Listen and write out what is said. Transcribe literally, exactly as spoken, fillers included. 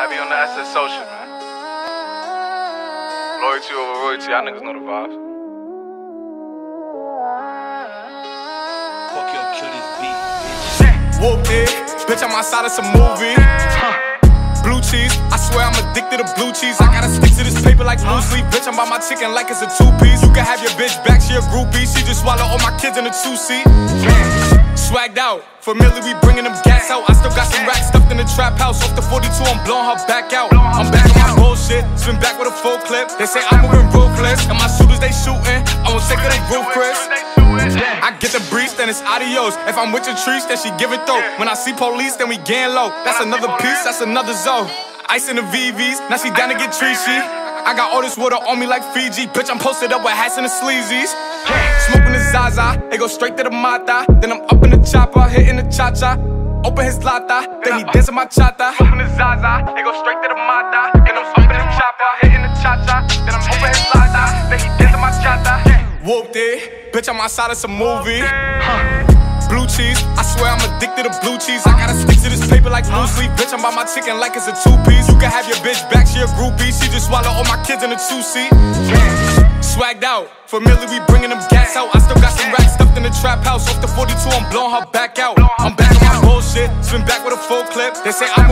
Heavy on the S S social, man. Loyalty over royalty, y'all niggas know the vibes. Fuck your kill this beat, bitch. Whoop it, bitch, I'm outside of some movie. Huh. Blue cheese, I swear I'm addicted to blue cheese. I gotta stick to this paper like blue sleep. Bitch, I'm by my chicken like it's a two-piece. You can have your bitch back, she a groupie. She just swallow all my kids in a two-seat. Swagged out, familiar, we bringing them gas out. I still got some racks stuffed in the trap house. Off the forty-two, I'm blowing her back out. I'm back on my bullshit, spin back with a full clip. They say I'm moving ruthless, and my shooters, they shooting. I won't take her, they roof, Chris. I get the breeze, then it's adios. If I'm with your trees, then she give it though. When I see police, then we gang low. That's another piece, that's another zone. Ice in the V Vs, now she down to get treachy. I got all this water on me like Fiji. Bitch, I'm posted up with hats and the sleazies. Smoking the Zaza, they go straight to the Mata. Then I'm up in the chopper, hitting the cha-cha. Open his lata, then he dancing my chata. Smoking the Zaza, they go straight to the Mata. Then I'm up in the chopper, hitting the cha-cha. Then I'm open his lata, then he dancing my chata. Whooped it, bitch, I'm outside of some movie. Huh. Blue cheese, I swear I'm addicted to blue cheese. I gotta stick to this paper like blue sleep. Bitch, I'm by my chicken like it's a two-piece. You can have your bitch back, she a groupie. She just swallow all my kids in a two-seat. Swagged out, familiar, we bringing them gas out. I still got some racks stuffed in the trap house. Off the forty-two, I'm blowing her back out. I'm back on my bullshit, spin back with a full clip. They say I'm